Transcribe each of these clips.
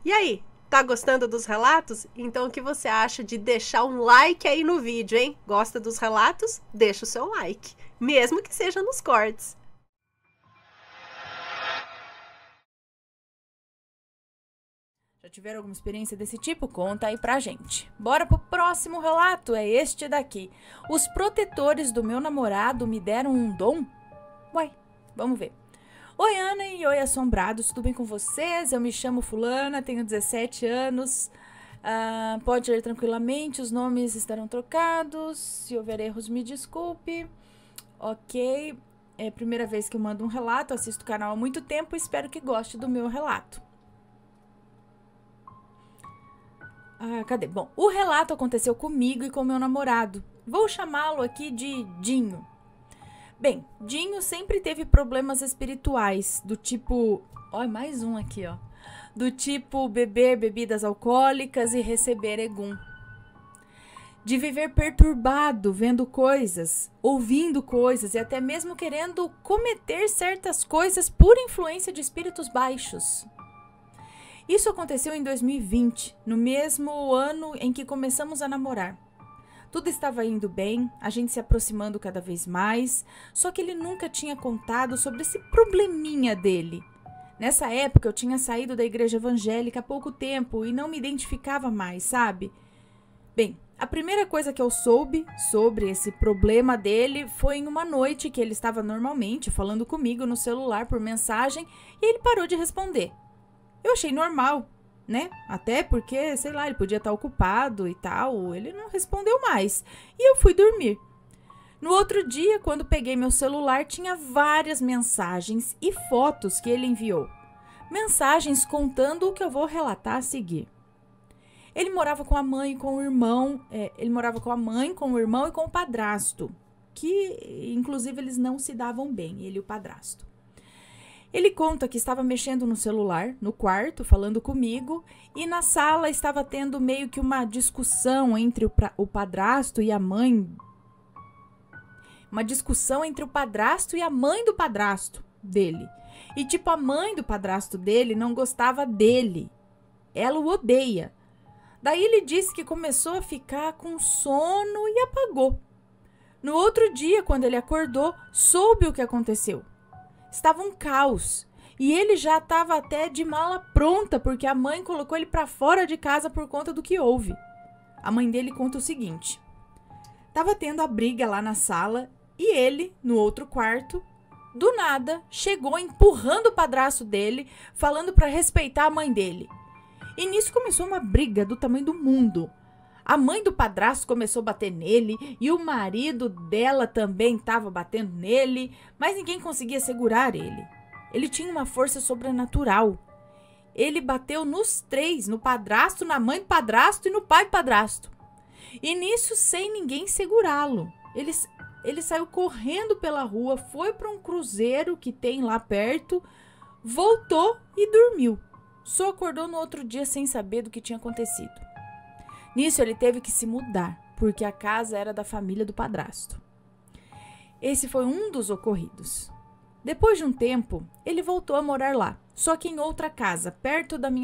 E aí, tá gostando dos relatos? Então o que você acha de deixar um like aí no vídeo, hein? Gosta dos relatos? Deixa o seu like, mesmo que seja nos cortes. Já tiveram alguma experiência desse tipo? Conta aí pra gente. Bora pro próximo relato, é este daqui. Os protetores do meu namorado me deram um dom? Uai, vamos ver. Oi, Ana e oi, assombrados, tudo bem com vocês? Eu me chamo Fulana, tenho 17 anos. Pode ler tranquilamente, os nomes estarão trocados. Se houver erros, me desculpe. Ok, é a primeira vez que eu mando um relato, assisto o canal há muito tempo e espero que goste do meu relato. Cadê? Bom, o relato aconteceu comigo e com meu namorado. Vou chamá-lo aqui de Dinho. Bem, Dinho sempre teve problemas espirituais, do tipo... Ó, mais um aqui, ó. Do tipo beber bebidas alcoólicas e receber egum. De viver perturbado, vendo coisas, ouvindo coisas e até mesmo querendo cometer certas coisas por influência de espíritos baixos. Isso aconteceu em 2020, no mesmo ano em que começamos a namorar. Tudo estava indo bem, a gente se aproximando cada vez mais, só que ele nunca tinha contado sobre esse probleminha dele. Nessa época eu tinha saído da igreja evangélica há pouco tempo e não me identificava mais, sabe? Bem, a primeira coisa que eu soube sobre esse problema dele foi em uma noite que ele estava normalmente falando comigo no celular por mensagem e ele parou de responder. Eu achei normal, né? Até porque, sei lá, ele podia estar ocupado e tal. Ele não respondeu mais. E eu fui dormir. No outro dia, quando peguei meu celular, tinha várias mensagens e fotos que ele enviou. Mensagens contando o que eu vou relatar a seguir. Ele morava com a mãe e com o irmão. Ele morava com a mãe, com o irmão e com o padrasto. Que, inclusive, eles não se davam bem, ele e o padrasto. Ele conta que estava mexendo no celular, no quarto, falando comigo, e na sala estava tendo meio que uma discussão entre o padrasto e a mãe. Uma discussão entre o padrasto e a mãe do padrasto dele. E tipo, a mãe do padrasto dele não gostava dele. Ela o odeia. Daí ele disse que começou a ficar com sono e apagou. No outro dia, quando ele acordou, soube o que aconteceu. Estava um caos e ele já estava até de mala pronta porque a mãe colocou ele para fora de casa por conta do que houve. A mãe dele conta o seguinte: estava tendo a briga lá na sala e ele, no outro quarto, do nada, chegou empurrando o padrasto dele, falando para respeitar a mãe dele. E nisso começou uma briga do tamanho do mundo. A mãe do padrasto começou a bater nele e o marido dela também estava batendo nele, mas ninguém conseguia segurar ele. Ele tinha uma força sobrenatural. Ele bateu nos três, no padrasto, na mãe do padrasto e no pai do padrasto. E nisso, sem ninguém segurá-lo. Ele saiu correndo pela rua, foi para um cruzeiro que tem lá perto, voltou e dormiu. Só acordou no outro dia sem saber do que tinha acontecido. Nisso, ele teve que se mudar, porque a casa era da família do padrasto. Esse foi um dos ocorridos. Depois de um tempo, ele voltou a morar lá, só que em outra casa, perto da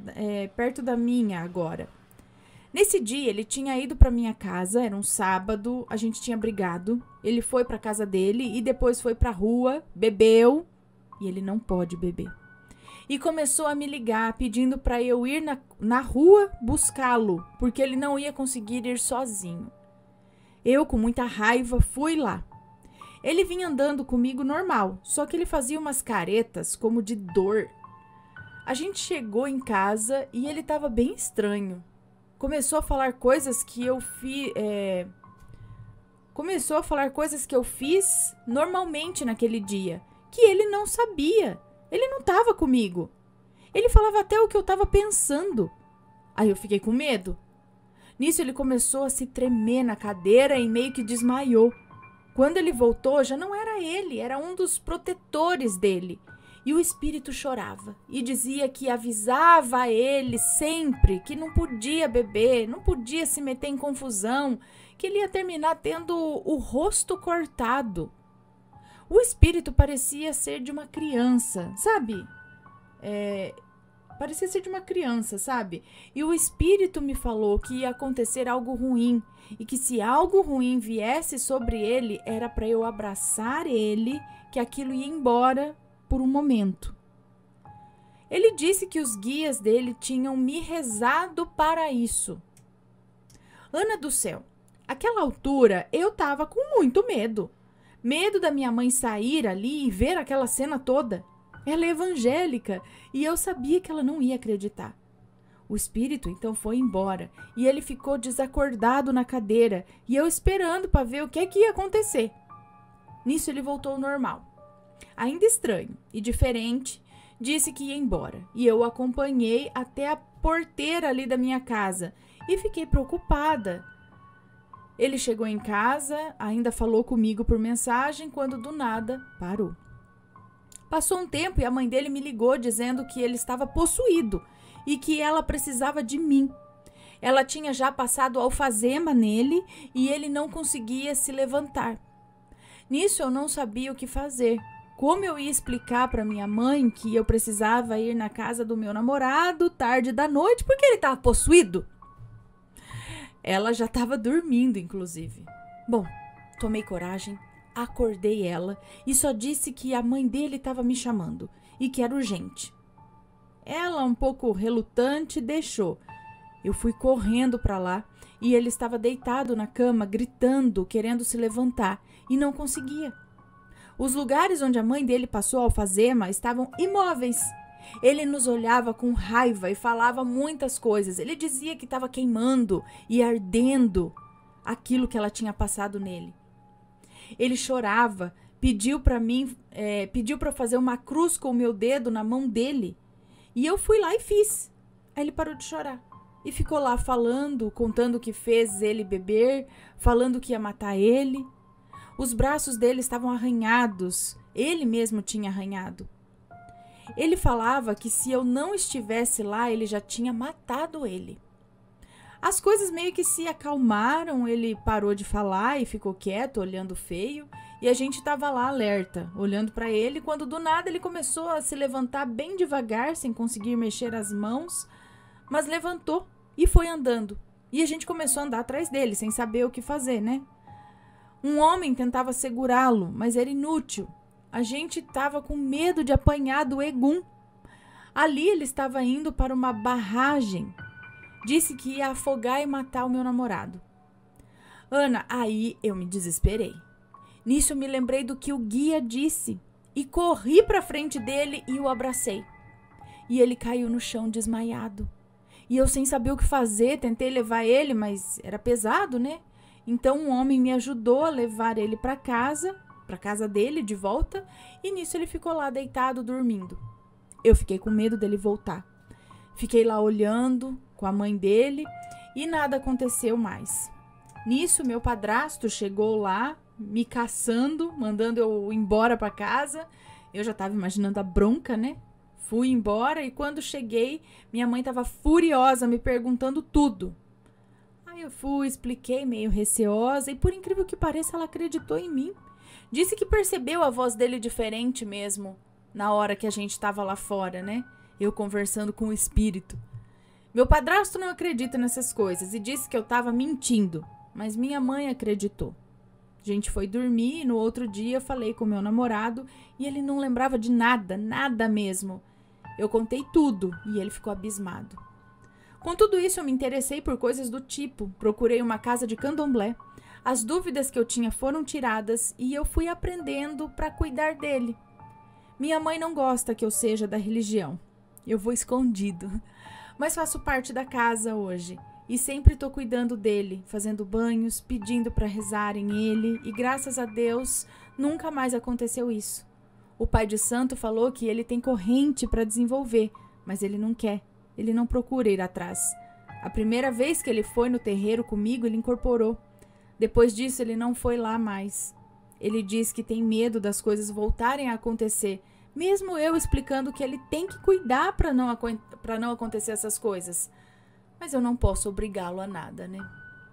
minha agora. Nesse dia, ele tinha ido para minha casa, era um sábado, a gente tinha brigado. Ele foi para casa dele e depois foi para a rua, bebeu, e ele não pode beber. E começou a me ligar, pedindo para eu ir na rua buscá-lo, porque ele não ia conseguir ir sozinho. Eu, com muita raiva, fui lá. Ele vinha andando comigo normal, só que ele fazia umas caretas como de dor. A gente chegou em casa e ele estava bem estranho. Começou a falar coisas que eu fiz normalmente naquele dia, que ele não sabia. Ele não estava comigo. Ele falava até o que eu estava pensando. Aí eu fiquei com medo. Nisso ele começou a se tremer na cadeira e meio que desmaiou. Quando ele voltou, já não era ele, era um dos protetores dele. E o espírito chorava e dizia que avisava a ele sempre que não podia beber, não podia se meter em confusão, que ele ia terminar tendo o rosto cortado. O espírito parecia ser de uma criança, sabe? parecia ser de uma criança, sabe? E o espírito me falou que ia acontecer algo ruim e que se algo ruim viesse sobre ele, era para eu abraçar ele, que aquilo ia embora por um momento. Ele disse que os guias dele tinham me rezado para isso. Ana do céu, àquela altura eu tava com muito medo. Medo da minha mãe sair ali e ver aquela cena toda. Ela é evangélica e eu sabia que ela não ia acreditar. O espírito então foi embora e ele ficou desacordado na cadeira e eu esperando para ver o que ia acontecer. Nisso ele voltou ao normal. Ainda estranho e diferente, disse que ia embora e eu o acompanhei até a porteira ali da minha casa e fiquei preocupada. Ele chegou em casa, ainda falou comigo por mensagem, quando do nada parou. Passou um tempo e a mãe dele me ligou dizendo que ele estava possuído e que ela precisava de mim. Ela tinha já passado alfazema nele e ele não conseguia se levantar. Nisso eu não sabia o que fazer. Como eu ia explicar para minha mãe que eu precisava ir na casa do meu namorado tarde da noite porque ele estava possuído? Ela já estava dormindo, inclusive. Bom, tomei coragem, acordei ela e só disse que a mãe dele estava me chamando e que era urgente. Ela, um pouco relutante, deixou. Eu fui correndo para lá e ele estava deitado na cama, gritando, querendo se levantar e não conseguia. Os lugares onde a mãe dele passou a alfazema estavam imóveis. Ele nos olhava com raiva e falava muitas coisas. Ele dizia que estava queimando e ardendo aquilo que ela tinha passado nele. Ele chorava, pediu para mim, pediu para fazer uma cruz com o meu dedo na mão dele. E eu fui lá e fiz. Aí ele parou de chorar e ficou lá falando, contando o que fez ele beber, falando que ia matar ele. Os braços dele estavam arranhados. Ele mesmo tinha arranhado. Ele falava que se eu não estivesse lá, ele já tinha matado ele. As coisas meio que se acalmaram, ele parou de falar e ficou quieto, olhando feio, e a gente estava lá alerta, olhando para ele, quando do nada ele começou a se levantar bem devagar, sem conseguir mexer as mãos, mas levantou e foi andando. E a gente começou a andar atrás dele, sem saber o que fazer, né? Um homem tentava segurá-lo, mas era inútil. A gente estava com medo de apanhar do Egum. Ali ele estava indo para uma barragem. Disse que ia afogar e matar o meu namorado. Ana, aí eu me desesperei. Nisso eu me lembrei do que o guia disse e corri para frente dele e o abracei. E ele caiu no chão desmaiado. E eu, sem saber o que fazer, tentei levar ele, mas era pesado, né? Então um homem me ajudou a levar ele para casa dele de volta, e nisso ele ficou lá deitado dormindo. Eu fiquei com medo dele voltar. Fiquei lá olhando com a mãe dele e nada aconteceu mais. Nisso meu padrasto chegou lá me caçando, mandando eu ir embora para casa. Eu já estava imaginando a bronca, né? Fui embora e quando cheguei, minha mãe estava furiosa, me perguntando tudo. Aí eu fui, expliquei meio receosa e por incrível que pareça ela acreditou em mim. Disse que percebeu a voz dele diferente mesmo, na hora que a gente estava lá fora, né? Eu conversando com o espírito. Meu padrasto não acredita nessas coisas e disse que eu estava mentindo, mas minha mãe acreditou. A gente foi dormir e no outro dia falei com meu namorado e ele não lembrava de nada, nada mesmo. Eu contei tudo e ele ficou abismado. Com tudo isso eu me interessei por coisas do tipo, procurei uma casa de candomblé. As dúvidas que eu tinha foram tiradas e eu fui aprendendo para cuidar dele. Minha mãe não gosta que eu seja da religião. Eu vou escondido. Mas faço parte da casa hoje. E sempre estou cuidando dele, fazendo banhos, pedindo para rezarem ele. E graças a Deus, nunca mais aconteceu isso. O pai de santo falou que ele tem corrente para desenvolver, mas ele não quer. Ele não procura ir atrás. A primeira vez que ele foi no terreiro comigo, ele incorporou. Depois disso, ele não foi lá mais. Ele diz que tem medo das coisas voltarem a acontecer, mesmo eu explicando que ele tem que cuidar para não acontecer essas coisas. Mas eu não posso obrigá-lo a nada, né?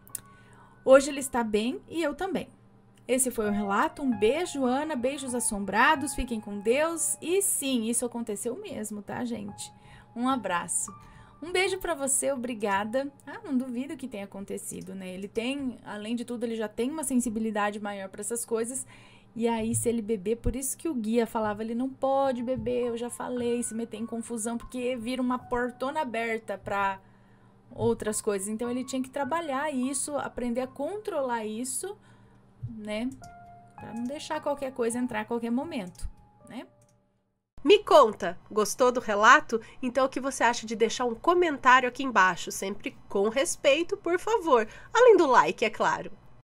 Hoje ele está bem e eu também. Esse foi o relato. Um beijo, Ana. Beijos assombrados. Fiquem com Deus. E sim, isso aconteceu mesmo, tá, gente? Um abraço. Um beijo pra você, obrigada. Não duvido que tenha acontecido, né? Ele tem, além de tudo, ele já tem uma sensibilidade maior pra essas coisas. E aí, se ele beber, por isso que o guia falava, ele não pode beber, eu já falei, se meter em confusão, porque vira uma portona aberta pra outras coisas. Então, ele tinha que trabalhar isso, aprender a controlar isso, né? Pra não deixar qualquer coisa entrar a qualquer momento, né? Me conta, gostou do relato? Então o que você acha de deixar um comentário aqui embaixo, sempre com respeito, por favor. Além do like, é claro.